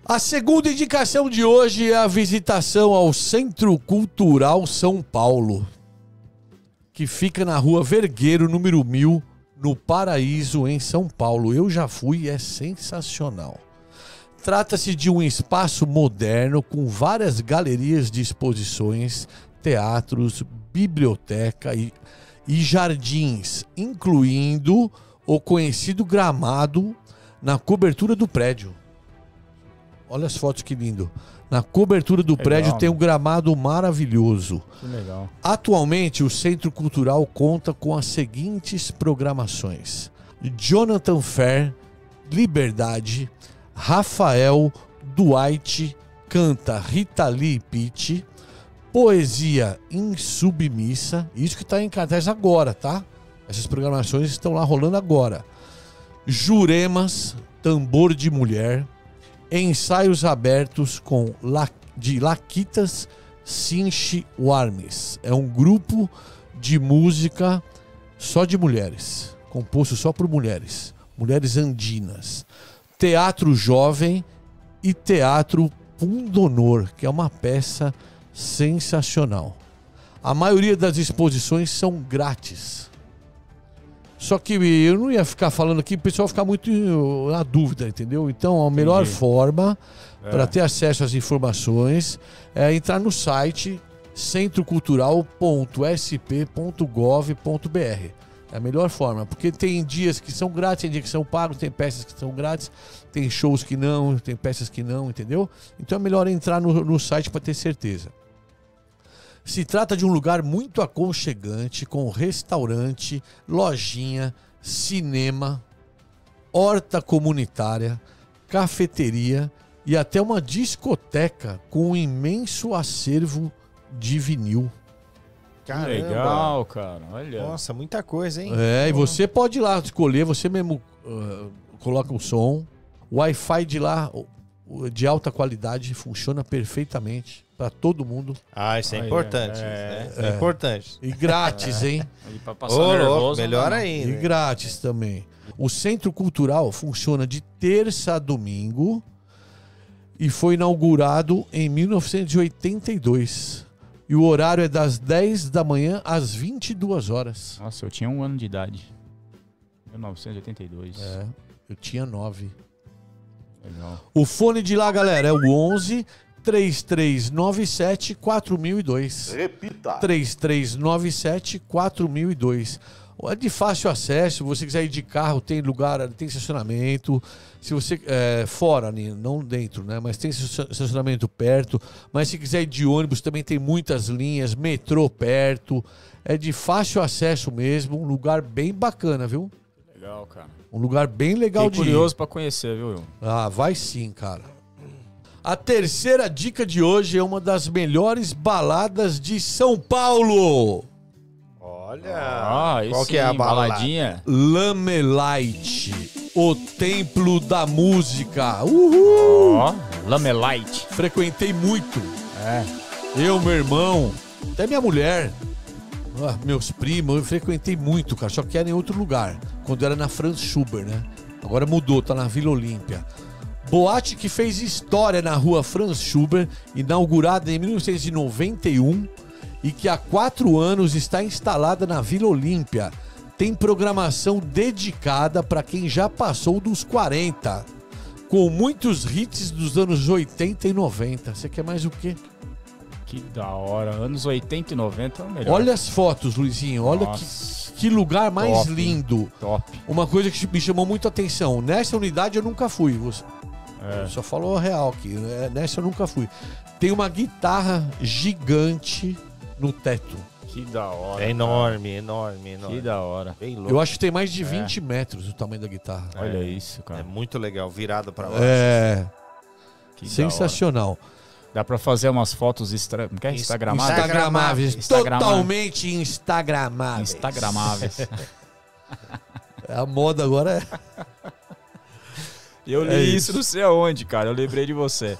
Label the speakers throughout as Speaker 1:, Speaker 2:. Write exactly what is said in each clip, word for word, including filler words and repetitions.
Speaker 1: A segunda indicação de hoje é a visitação ao Centro Cultural São Paulo, que fica na Rua Vergueiro, número mil, no Paraíso, em São Paulo. Eu já fui e é sensacional. Trata-se de um espaço moderno com várias galerias de exposições, teatros, biblioteca e, e jardins, incluindo o conhecido gramado na cobertura do prédio. Olha as fotos que lindo. Na cobertura do legal, prédio tem um gramado maravilhoso.
Speaker 2: Que legal.
Speaker 1: Atualmente, o Centro Cultural conta com as seguintes programações: Jonathan Fer, Liberdade, Rafael Duarte canta Rita Lee Pitt, Poesia Insubmissa, isso que está em cartaz agora, tá? Essas programações estão lá rolando agora. Juremas, Tambor de Mulher, ensaios abertos com La, de Laquitas Sinchi Warmes. É um grupo de música só de mulheres, composto só por mulheres, mulheres andinas. Teatro Jovem e Teatro Pundonor, que é uma peça sensacional. A maioria das exposições são grátis. Só que eu não ia ficar falando aqui, o pessoal ficar muito na dúvida, entendeu? Então, a melhor Entendi. forma é. para ter acesso às informações é entrar no site centro cultural ponto s p ponto gov ponto b r. É a melhor forma, porque tem dias que são grátis, tem dias que são pagos, tem peças que são grátis, tem shows que não, tem peças que não, entendeu? Então é melhor entrar no, no site para ter certeza. Se trata de um lugar muito aconchegante, com restaurante, lojinha, cinema, horta comunitária, cafeteria e até uma discoteca com um imenso acervo de vinil.
Speaker 2: Caramba. Legal, cara. Olha.
Speaker 3: Nossa, muita coisa, hein?
Speaker 1: É, e você pode ir lá escolher, você mesmo uh, coloca o som. O Wi-Fi de lá, de alta qualidade, funciona perfeitamente para todo mundo.
Speaker 3: Ah, isso é Aí, importante. É, isso, né? é, é importante.
Speaker 1: E grátis, hein?
Speaker 2: E pra passar oh, nervoso,
Speaker 3: melhor
Speaker 2: não.
Speaker 3: ainda.
Speaker 1: E grátis também. O Centro Cultural funciona de terça a domingo e foi inaugurado em mil novecentos e oitenta e dois. E o horário é das dez da manhã às vinte e duas horas.
Speaker 2: Nossa, eu tinha um ano de idade. mil novecentos e oitenta e dois.
Speaker 1: É, eu tinha nove.
Speaker 2: Legal.
Speaker 1: O fone de lá, galera, é o onze, três três nove sete, quatro mil e dois.
Speaker 4: Repita.
Speaker 1: três três nove sete, quatro mil e dois. É de fácil acesso, se você quiser ir de carro, tem lugar, tem estacionamento. Se você é, fora, não dentro, né? Mas tem estacionamento perto. Mas se quiser ir de ônibus, também tem muitas linhas, metrô perto. É de fácil acesso mesmo, um lugar bem bacana, viu?
Speaker 2: Legal, cara.
Speaker 1: Um lugar bem legal
Speaker 2: Fiquei
Speaker 1: de ir.
Speaker 2: curioso pra conhecer, viu, Will?
Speaker 1: Ah, vai sim, cara. A terceira dica de hoje é uma das melhores baladas de São Paulo.
Speaker 3: Olha,
Speaker 2: ah,
Speaker 3: qual
Speaker 2: sim,
Speaker 3: que é a
Speaker 2: baladinha?
Speaker 1: Lamelite, o templo da música. Uhul!
Speaker 2: Ó, oh, Lamelite.
Speaker 1: Frequentei muito.
Speaker 2: É.
Speaker 1: Eu, meu irmão, até minha mulher, ah, meus primos, eu frequentei muito, cara. Só que era em outro lugar, quando era na Franz Schubert, né? Agora mudou, tá na Vila Olímpia. Boate que fez história na rua Franz Schubert, inaugurada em mil novecentos e noventa e um e que há quatro anos está instalada na Vila Olímpia. Tem programação dedicada para quem já passou dos quarenta, com muitos hits dos anos oitenta e noventa. Você quer mais o quê?
Speaker 2: Que da hora. Anos oitenta e noventa é o melhor.
Speaker 1: Olha as fotos, Luizinho. Olha que, que lugar mais
Speaker 2: top,
Speaker 1: lindo.
Speaker 2: Top.
Speaker 1: Uma coisa que me chamou muito a atenção. Nessa unidade eu nunca fui. Você
Speaker 2: é.
Speaker 1: só falou a real aqui. Nessa eu nunca fui. Tem uma guitarra gigante no teto.
Speaker 2: Que da hora.
Speaker 3: É enorme, enorme, enorme.
Speaker 2: Que da hora.
Speaker 3: Bem louco.
Speaker 1: Eu acho que tem mais de vinte
Speaker 2: é.
Speaker 1: metros o tamanho da guitarra.
Speaker 2: Olha
Speaker 3: é.
Speaker 2: isso, cara.
Speaker 3: É muito legal, virado pra baixo.
Speaker 1: É.
Speaker 2: Que
Speaker 1: sensacional.
Speaker 2: Dá pra fazer umas fotos extra... Não quer? Instagramáveis?
Speaker 1: Instagramáveis.
Speaker 2: Instagramáveis.
Speaker 1: Totalmente instagramáveis.
Speaker 2: Instagramáveis.
Speaker 1: A moda agora é...
Speaker 2: Eu li
Speaker 1: é
Speaker 2: isso não sei aonde, cara. Eu lembrei de você.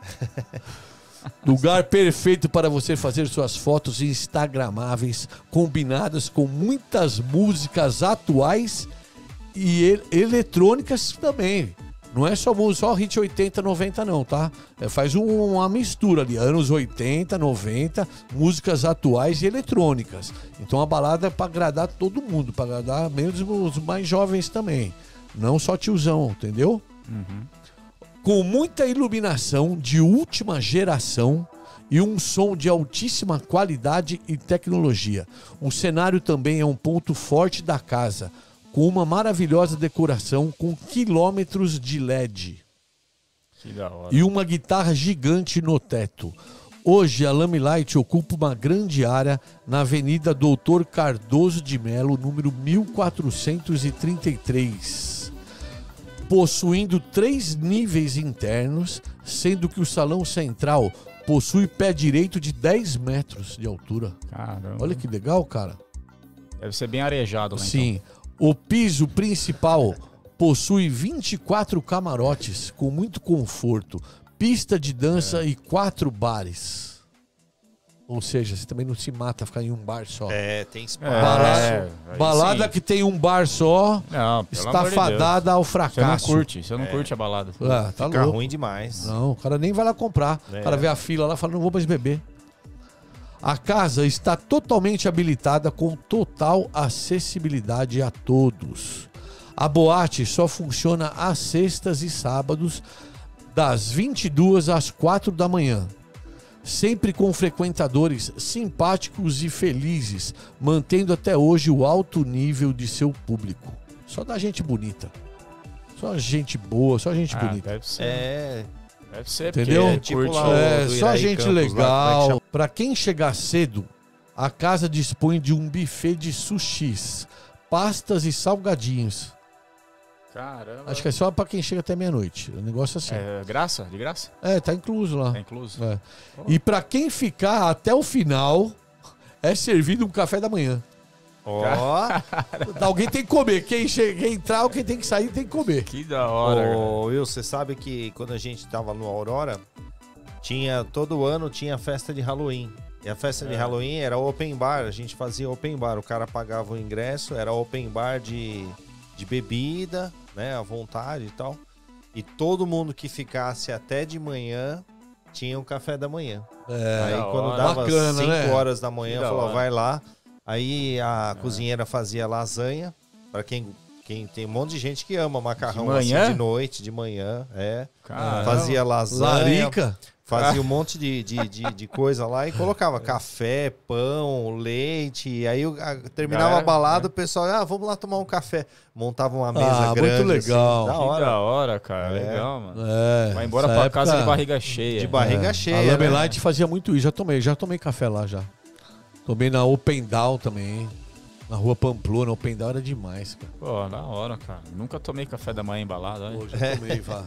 Speaker 1: Lugar perfeito para você fazer suas fotos instagramáveis, combinadas com muitas músicas atuais e el- eletrônicas também. Não é só música, só hit oitenta, noventa não, tá? É, faz um, uma mistura ali, anos oitenta, noventa, músicas atuais e eletrônicas. Então a balada é pra agradar todo mundo, pra agradar mesmo os mais jovens também. Não só tiozão, entendeu?
Speaker 2: Uhum.
Speaker 1: Com muita iluminação de última geração e um som de altíssima qualidade e tecnologia. O cenário também é um ponto forte da casa, com uma maravilhosa decoração com quilômetros de L E D.
Speaker 2: Que da hora.
Speaker 1: E uma guitarra gigante no teto. Hoje a Lamelight ocupa uma grande área na Avenida Doutor Cardoso de Melo, número mil quatrocentos e trinta e três, possuindo três níveis internos, sendo que o salão central possui pé direito de dez metros de altura.
Speaker 2: Caramba.
Speaker 1: Olha que legal, cara.
Speaker 2: Deve ser bem arejado lá,
Speaker 1: Sim.
Speaker 2: então.
Speaker 1: O piso principal possui vinte e quatro camarotes com muito conforto, pista de dança é. e quatro bares. Ou seja, você também não se mata ficar em um bar só.
Speaker 3: É, tem espaço.
Speaker 2: É,
Speaker 1: balada
Speaker 2: é,
Speaker 1: balada
Speaker 2: sim.
Speaker 1: que tem um bar só
Speaker 2: Não, pelo
Speaker 1: está
Speaker 2: amor de
Speaker 1: fadada
Speaker 2: Deus.
Speaker 1: ao
Speaker 2: Você
Speaker 1: fracasso.
Speaker 2: não curte, você não
Speaker 3: É.
Speaker 2: curte a balada.
Speaker 1: Ah, tá
Speaker 3: Fica
Speaker 1: louco.
Speaker 3: ruim demais.
Speaker 1: Não, o cara nem vai lá comprar.
Speaker 3: É.
Speaker 1: O cara vê a fila lá e fala, não vou mais beber. A casa está totalmente habilitada com total acessibilidade a todos. A boate só funciona às sextas e sábados, das vinte e duas às quatro da manhã. Sempre com frequentadores simpáticos e felizes, mantendo até hoje o alto nível de seu público. Só da gente bonita. Só gente boa, só gente
Speaker 2: Ah,
Speaker 1: bonita.
Speaker 2: deve ser.
Speaker 3: É,
Speaker 2: Deve ser,
Speaker 1: Entendeu?
Speaker 2: porque
Speaker 3: tipo
Speaker 2: curte.
Speaker 3: lá o-
Speaker 1: É,
Speaker 3: do
Speaker 1: só
Speaker 3: Iraí
Speaker 1: gente
Speaker 3: Campos, lá, como é que
Speaker 1: legal.
Speaker 3: chama?
Speaker 1: Pra quem chegar cedo, a casa dispõe de um buffet de sushis, pastas e salgadinhos.
Speaker 2: Caramba.
Speaker 1: Acho que é só pra quem chega até meia-noite. O negócio assim.
Speaker 2: É graça? De graça?
Speaker 1: É, tá incluso lá.
Speaker 2: É incluso?
Speaker 1: É. E pra quem ficar até o final, é servido um café da manhã.
Speaker 3: ó.
Speaker 1: Alguém tem que comer. Quem, chega, quem entrar ou quem tem que sair tem que comer.
Speaker 2: Que da hora. cara.
Speaker 3: Ô, Will, você sabe que quando a gente tava no Aurora, tinha, todo ano tinha festa de Halloween. E a festa de
Speaker 2: É.
Speaker 3: Halloween era open bar, a gente fazia open bar. O cara pagava o ingresso, era open bar de, de bebida, né, à vontade e tal. E todo mundo que ficasse até de manhã tinha um café da manhã.
Speaker 1: É,
Speaker 3: Aí
Speaker 2: da
Speaker 3: quando
Speaker 2: hora.
Speaker 3: dava
Speaker 1: Bacana,
Speaker 3: cinco
Speaker 1: né?
Speaker 3: horas da manhã,
Speaker 2: Que da
Speaker 3: falou,
Speaker 2: hora.
Speaker 3: vai lá. Aí a cozinheira fazia lasanha, para quem, quem tem um monte de gente que ama macarrão
Speaker 2: De
Speaker 3: assim
Speaker 2: manhã?
Speaker 3: de noite, de manhã, é.
Speaker 2: Caramba.
Speaker 3: Fazia lasanha,
Speaker 1: Larica.
Speaker 3: fazia um monte de, de, de, de coisa lá e colocava café, pão, leite. E aí a- terminava
Speaker 2: Galera,
Speaker 3: a balada,
Speaker 2: é.
Speaker 3: o pessoal, ah, vamos lá tomar um café. Montava uma mesa
Speaker 1: Ah, muito
Speaker 3: grande.
Speaker 1: legal.
Speaker 3: Assim, da
Speaker 2: Que
Speaker 3: hora.
Speaker 2: da hora, cara.
Speaker 3: É.
Speaker 2: Legal, mano.
Speaker 1: É,
Speaker 2: Vai embora
Speaker 1: essa
Speaker 2: pra
Speaker 1: época-
Speaker 2: casa de barriga cheia.
Speaker 3: De barriga
Speaker 1: É,
Speaker 3: cheia.
Speaker 1: A
Speaker 3: né?
Speaker 1: Lamelight fazia muito isso. Já tomei, já tomei café lá já. Tomei na Open Down também. Na rua Pamplona, Open Down era demais, cara.
Speaker 2: Pô, da hora, cara. Nunca tomei café da manhã embalado, olha.
Speaker 1: Pô, já tomei, vá.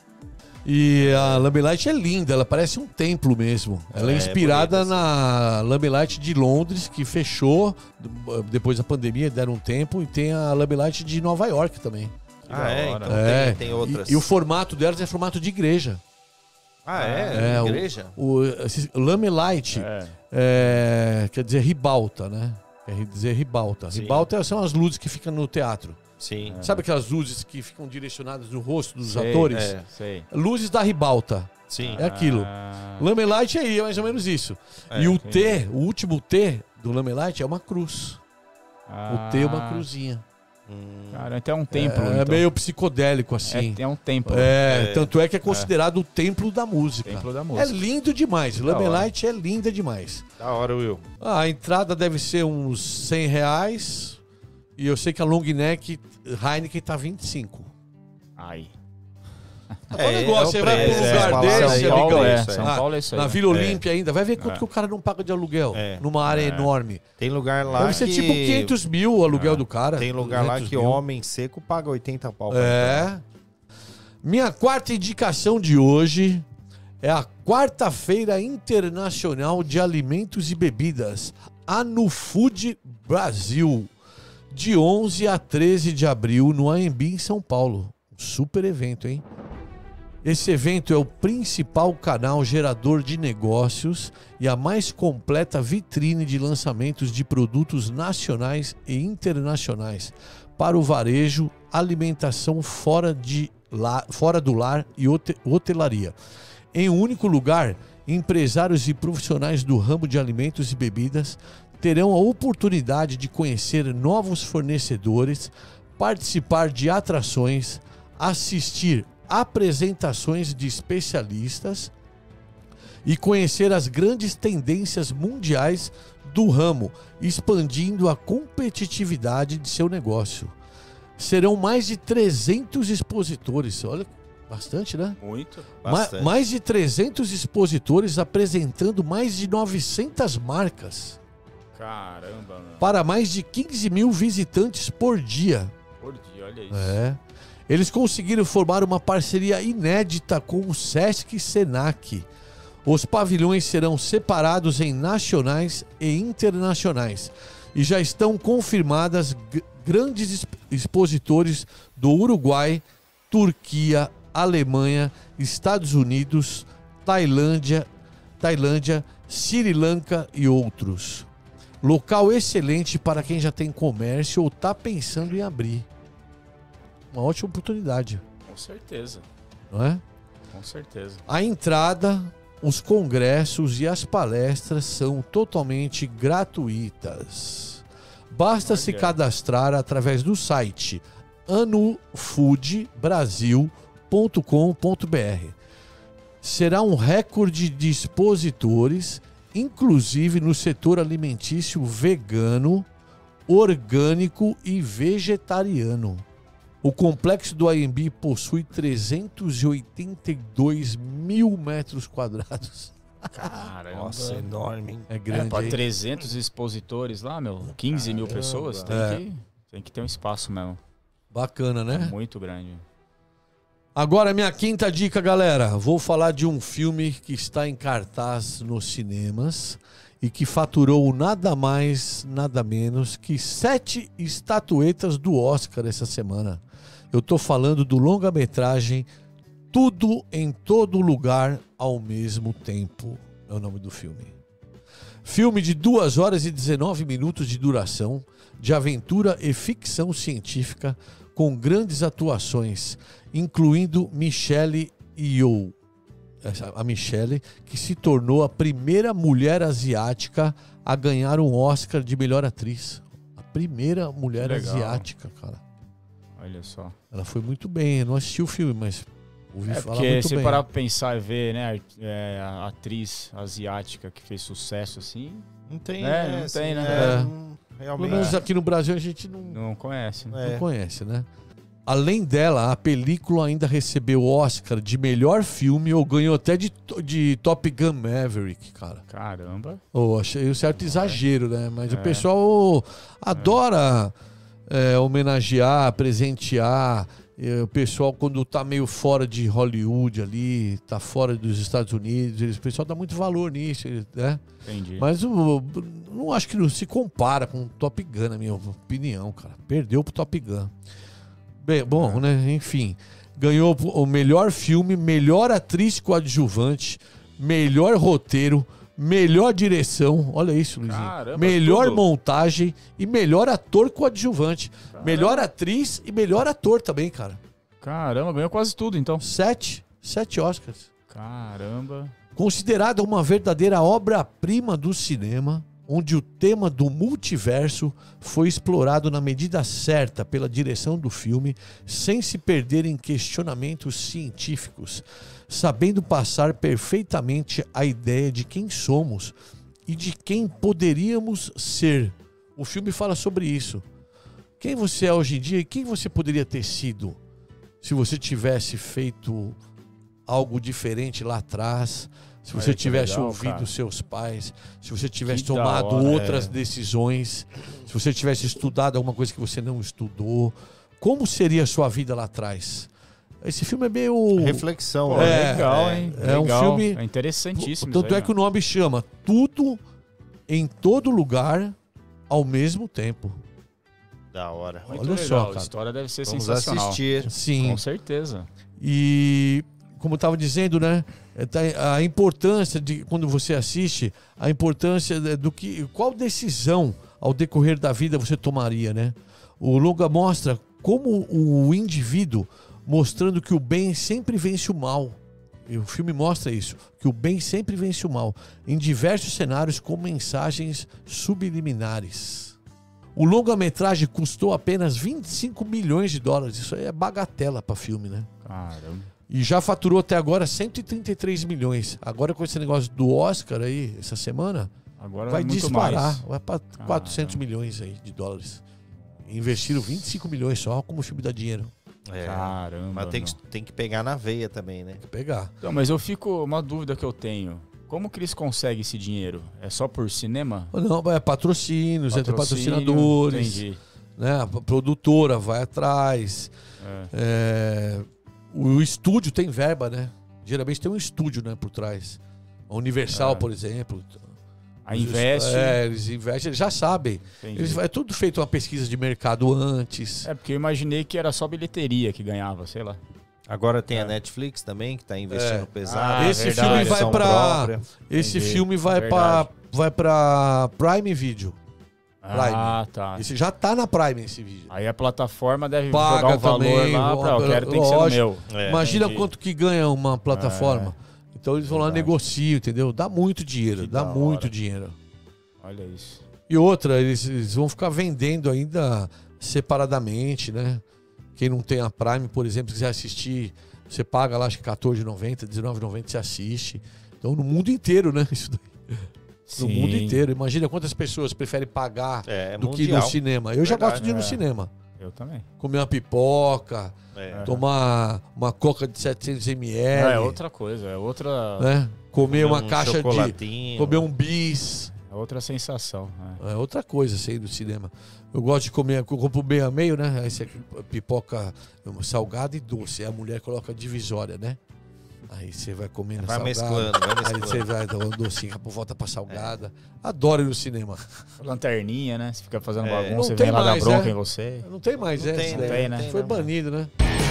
Speaker 1: E a Lamelight é linda, ela parece um templo mesmo. Ela é,
Speaker 3: É,
Speaker 1: inspirada
Speaker 3: bonita,
Speaker 1: na Lamelight de Londres, que fechou depois da pandemia, deram um tempo, e tem a Lamelight de Nova York também.
Speaker 2: Que
Speaker 3: Ah,
Speaker 2: da
Speaker 3: é?
Speaker 2: hora.
Speaker 3: Então
Speaker 1: É,
Speaker 3: tem, tem outras.
Speaker 1: E, e o formato delas é formato de igreja.
Speaker 3: Ah, é?
Speaker 1: É, o-
Speaker 3: Igreja?
Speaker 1: O, esse Lamelight
Speaker 2: É.
Speaker 1: é, quer dizer ribalta, né? Quer dizer ribalta.
Speaker 3: Sim.
Speaker 1: Ribalta são as luzes que ficam no teatro.
Speaker 3: Sim.
Speaker 1: Sabe aquelas luzes que ficam direcionadas no rosto dos
Speaker 2: Sei,
Speaker 1: atores?
Speaker 3: é.
Speaker 2: Sei.
Speaker 1: Luzes da ribalta.
Speaker 3: Sim.
Speaker 1: É aquilo.
Speaker 2: Ah,
Speaker 1: Lamelight é aí, é mais ou menos isso.
Speaker 3: É,
Speaker 1: e o
Speaker 2: entendi.
Speaker 1: T, o último T do Lamelight é uma cruz.
Speaker 2: ah,
Speaker 1: O T é uma cruzinha.
Speaker 3: Hum.
Speaker 2: Cara, então é um templo.
Speaker 1: é
Speaker 2: então.
Speaker 1: meio psicodélico assim.
Speaker 2: É, é um templo.
Speaker 1: É,
Speaker 3: É.
Speaker 1: tanto é que é considerado o templo da música.
Speaker 2: Templo da
Speaker 1: É
Speaker 2: música.
Speaker 1: lindo demais.
Speaker 2: Da
Speaker 1: Lamelight é linda demais.
Speaker 3: Da hora, Will.
Speaker 1: Ah, a entrada deve ser uns cem reais. E eu sei que a long neck Heineken tá vinte e cinco.
Speaker 2: Ai.
Speaker 1: É, o negócio, você vai pra um
Speaker 3: preço,
Speaker 1: lugar
Speaker 3: é,
Speaker 1: desse,
Speaker 2: São Paulo
Speaker 1: amigão.
Speaker 2: é.
Speaker 3: isso aí.
Speaker 2: São
Speaker 1: Ah,
Speaker 2: Paulo é isso aí.
Speaker 1: Na Vila Olímpia ainda. Vai ver quanto
Speaker 2: É.
Speaker 1: que o cara não paga de aluguel.
Speaker 3: É.
Speaker 1: Numa área
Speaker 2: É.
Speaker 1: enorme.
Speaker 3: Tem lugar lá
Speaker 1: Deve ser
Speaker 3: que...
Speaker 1: tipo quinhentos mil o aluguel
Speaker 2: É.
Speaker 1: do cara.
Speaker 3: Tem lugar lá
Speaker 1: duzentos
Speaker 3: que
Speaker 1: mil.
Speaker 3: homem seco paga oitenta pau. pra entrar.
Speaker 1: É. Minha quarta indicação de hoje é a Quarta-feira Internacional de Alimentos e Bebidas, a Nufood Brasil, de onze a treze de abril no A M B em São Paulo. Super evento, hein? Esse evento é o principal canal gerador de negócios e a mais completa vitrine de lançamentos de produtos nacionais e internacionais para o varejo, alimentação fora de lar, fora do lar e hotelaria. Em um único lugar, empresários e profissionais do ramo de alimentos e bebidas terão a oportunidade de conhecer novos fornecedores, participar de atrações, assistir apresentações de especialistas e conhecer as grandes tendências mundiais do ramo, expandindo a competitividade de seu negócio. Serão mais de trezentos expositores, olha, bastante, né?
Speaker 2: Muito.
Speaker 3: Bastante.
Speaker 1: Ma- mais de trezentos expositores apresentando mais de novecentas marcas
Speaker 2: Caramba, mano.
Speaker 1: para mais de quinze mil visitantes por dia.
Speaker 2: Por dia, olha isso.
Speaker 1: É. Eles conseguiram formar uma parceria inédita com o Sesc Senac. Os pavilhões serão separados em nacionais e internacionais e já estão confirmadas g- grandes exp- expositores do Uruguai, Turquia, Alemanha, Estados Unidos, Tailândia, Tailândia, Sri Lanka e outros. Local excelente para quem já tem comércio ou está pensando em abrir. Uma ótima oportunidade,
Speaker 2: Com certeza.
Speaker 1: não é?
Speaker 2: Com certeza.
Speaker 1: A entrada, os congressos e as palestras são totalmente gratuitas. Basta se
Speaker 2: Olha.
Speaker 1: cadastrar através do site anufood brasil ponto com ponto b r. Será um recorde de expositores, inclusive no setor alimentício vegano, orgânico e vegetariano. O complexo do A M B possui trezentos e oitenta e dois mil metros quadrados.
Speaker 2: Caramba.
Speaker 3: Nossa, enorme, hein?
Speaker 1: É
Speaker 2: É,
Speaker 1: grande,
Speaker 2: pra
Speaker 1: hein?
Speaker 2: trezentos expositores lá, meu, quinze mil pessoas, tem,
Speaker 1: É.
Speaker 2: que, tem que ter um espaço mesmo.
Speaker 1: Bacana,
Speaker 2: É
Speaker 1: né?
Speaker 2: muito grande.
Speaker 1: Agora, minha quinta dica, galera. Vou falar de um filme que está em cartaz nos cinemas e que faturou nada mais, nada menos que sete estatuetas do Oscar essa semana. Eu tô falando do longa-metragem Tudo em Todo Lugar ao Mesmo Tempo. É o nome do filme. Filme de duas horas e dezenove minutos de duração, de aventura e ficção científica, com grandes atuações, incluindo Michelle Yeoh. A Michelle, que se tornou a primeira mulher asiática a ganhar um Oscar de melhor atriz. A primeira mulher
Speaker 2: Legal.
Speaker 1: asiática, cara.
Speaker 2: Olha só.
Speaker 1: Ela foi muito bem. Eu não assisti o filme, mas ouvi
Speaker 2: É
Speaker 1: falar
Speaker 2: porque
Speaker 1: muito
Speaker 2: se
Speaker 1: bem.
Speaker 2: parar pra pensar e ver, né, é, a atriz asiática que fez sucesso assim,
Speaker 3: Não tem,
Speaker 2: É,
Speaker 3: né?
Speaker 2: não
Speaker 3: assim,
Speaker 2: tem, né?
Speaker 3: é,
Speaker 1: É.
Speaker 3: não-
Speaker 1: Pelo
Speaker 3: realmente.
Speaker 1: menos aqui no Brasil a gente não,
Speaker 2: não conhece, né?
Speaker 1: não
Speaker 3: É.
Speaker 1: conhece, né? Além dela, a película ainda recebeu Oscar de melhor filme ou ganhou até de, de Top Gun Maverick, cara.
Speaker 2: Caramba.
Speaker 1: Oh, achei um certo exagero, né? Mas o
Speaker 2: É.
Speaker 1: pessoal adora é, homenagear, presentear. E o pessoal, quando tá meio fora de Hollywood ali, tá fora dos Estados Unidos, eles- o pessoal dá muito valor nisso, né?
Speaker 2: Entendi.
Speaker 1: Mas eu não acho que não se compara com Top Gun, na minha opinião, cara. Perdeu pro Top Gun. Bem, bom,
Speaker 2: É.
Speaker 1: né? Enfim. Ganhou o melhor filme, melhor atriz coadjuvante, melhor roteiro, melhor direção. Olha isso, Luizinho.
Speaker 2: Caramba,
Speaker 1: melhor
Speaker 2: tudo.
Speaker 1: montagem e melhor ator coadjuvante.
Speaker 2: Caramba.
Speaker 1: Melhor atriz e melhor ator também, cara.
Speaker 2: Caramba, ganhou quase tudo então.
Speaker 1: Sete. Sete Oscars.
Speaker 2: Caramba.
Speaker 1: Considerada uma verdadeira obra-prima do cinema, onde o tema do multiverso foi explorado na medida certa pela direção do filme, sem se perder em questionamentos científicos, sabendo passar perfeitamente a ideia de quem somos e de quem poderíamos ser. O filme fala sobre isso. Quem você é hoje em dia e quem você poderia ter sido se você tivesse feito algo diferente lá atrás, se você
Speaker 2: Olha que
Speaker 1: tivesse
Speaker 2: legal,
Speaker 1: ouvido
Speaker 2: cara.
Speaker 1: seus pais, se você tivesse
Speaker 2: Que da
Speaker 1: tomado
Speaker 2: hora,
Speaker 1: outras
Speaker 3: é.
Speaker 1: decisões, se você tivesse estudado alguma coisa que você não estudou, como seria a sua vida lá atrás? Esse filme é meio...
Speaker 3: Reflexão.
Speaker 2: Pô,
Speaker 3: né?
Speaker 1: É,
Speaker 2: legal,
Speaker 1: é,
Speaker 2: hein?
Speaker 1: é um
Speaker 2: Legal.
Speaker 1: filme-
Speaker 2: É interessantíssimo.
Speaker 1: Tanto
Speaker 2: isso aí,
Speaker 1: é que o nome chama Tudo em Todo Lugar ao Mesmo Tempo.
Speaker 3: Da hora.
Speaker 2: Muito
Speaker 1: Olha
Speaker 2: legal.
Speaker 1: só,
Speaker 2: A
Speaker 1: cara.
Speaker 2: história deve ser
Speaker 3: Vamos
Speaker 2: sensacional.
Speaker 3: assistir.
Speaker 1: Sim.
Speaker 2: Com certeza.
Speaker 1: E como eu estava dizendo, né, é, tá- a importância de quando você assiste, a importância do que, qual decisão ao decorrer da vida você tomaria, né? O longa mostra como o indivíduo mostrando que o bem sempre vence o mal. E o filme mostra isso, que o bem sempre vence o mal, em diversos cenários com mensagens subliminares. O longa-metragem custou apenas vinte e cinco milhões de dólares. Isso aí é bagatela para filme, né?
Speaker 2: Caramba.
Speaker 1: E já faturou até agora cento e trinta e três milhões. Agora com esse negócio do Oscar aí, essa semana,
Speaker 2: Agora
Speaker 1: vai
Speaker 2: é muito
Speaker 1: disparar.
Speaker 2: mais.
Speaker 1: Vai para quatrocentos milhões aí de dólares. Investiram vinte e cinco milhões só, como o filme dá dinheiro.
Speaker 3: É,
Speaker 2: Caramba.
Speaker 3: mas tem que, tem que pegar na veia também, né?
Speaker 1: Tem que pegar.
Speaker 2: Então, mas eu fico... Uma dúvida que eu tenho. Como que eles conseguem esse dinheiro? É só por cinema?
Speaker 1: Não, é patrocínios, entre
Speaker 2: Patrocínio,
Speaker 1: patrocinadores.
Speaker 2: Entendi.
Speaker 1: Né? A produtora vai atrás.
Speaker 2: É.
Speaker 1: É, o estúdio tem verba, né? Geralmente tem um estúdio, né, por trás. A Universal,
Speaker 2: É.
Speaker 1: por exemplo.
Speaker 2: A investe.
Speaker 1: É, eles investem, eles já sabem.
Speaker 2: Entendi.
Speaker 1: Eles, é tudo feito uma pesquisa de mercado antes.
Speaker 2: É, porque eu imaginei que era só bilheteria que ganhava, sei lá.
Speaker 3: Agora tem
Speaker 2: É.
Speaker 3: a Netflix também, que tá investindo
Speaker 1: É.
Speaker 3: pesado.
Speaker 2: Ah,
Speaker 1: Esse
Speaker 2: verdade.
Speaker 1: filme vai
Speaker 3: Versão
Speaker 1: pra.
Speaker 3: própria.
Speaker 1: Esse
Speaker 2: Entendi.
Speaker 1: filme vai
Speaker 2: Verdade.
Speaker 1: pra, vai pra Prime Video.
Speaker 2: Ah, tá.
Speaker 1: Esse já tá na Prime esse vídeo.
Speaker 2: Aí a plataforma deve
Speaker 1: Paga
Speaker 2: jogar um valor
Speaker 1: também,
Speaker 2: lá pra... Eu quero, tem que ser no
Speaker 1: lógico.
Speaker 2: meu.
Speaker 3: É.
Speaker 1: Imagina
Speaker 2: entendi.
Speaker 1: quanto que ganha uma plataforma. Então eles vão lá,
Speaker 2: Verdade.
Speaker 1: negociam, entendeu? Dá muito dinheiro,
Speaker 2: Que
Speaker 1: dá
Speaker 2: da
Speaker 1: muito
Speaker 2: hora.
Speaker 1: dinheiro.
Speaker 2: Olha isso.
Speaker 1: E outra, eles, eles vão ficar vendendo ainda separadamente, né? Quem não tem a Prime, por exemplo, quiser assistir, você paga lá, acho que quatorze reais e noventa centavos, dezenove reais e noventa centavos, você assiste. Então no mundo inteiro, né? Isso daí. No
Speaker 2: Sim.
Speaker 1: mundo inteiro. Imagina quantas pessoas preferem pagar
Speaker 3: É,
Speaker 1: do que ir no
Speaker 3: mundial.
Speaker 1: cinema. Eu já
Speaker 3: Verdade,
Speaker 1: gosto de ir no
Speaker 2: é.
Speaker 1: cinema.
Speaker 2: Eu também.
Speaker 1: Comer uma pipoca,
Speaker 3: É.
Speaker 1: tomar uma coca de setecentos mililitros.
Speaker 2: Não, é outra coisa, é outra,
Speaker 1: Né? Comer uma
Speaker 3: um
Speaker 1: caixa de...
Speaker 3: chocolatinho.
Speaker 1: Comer um bis.
Speaker 2: é outra sensação. É.
Speaker 1: É outra coisa você ir do cinema. Eu gosto de comer, eu compro meio a meio, né? Aí você pipoca salgada e doce. Aí a mulher coloca divisória, né? Aí você vai comendo
Speaker 3: Vai
Speaker 1: salgado.
Speaker 3: mesclando, vai
Speaker 1: Aí
Speaker 3: mesclando.
Speaker 1: você vai dar um docinho, por volta pra salgada. Adoro ir no cinema.
Speaker 2: Lanterninha, né? Você fica fazendo
Speaker 3: É.
Speaker 2: bagunça,
Speaker 1: Não
Speaker 2: você
Speaker 1: tem
Speaker 2: vem lá dar
Speaker 1: mais,
Speaker 2: bronca
Speaker 1: é.
Speaker 2: em você.
Speaker 1: Não tem mais
Speaker 3: Não
Speaker 1: essa.
Speaker 3: tem,
Speaker 1: né?
Speaker 2: não tem, né?
Speaker 1: Foi
Speaker 3: não,
Speaker 1: banido, né?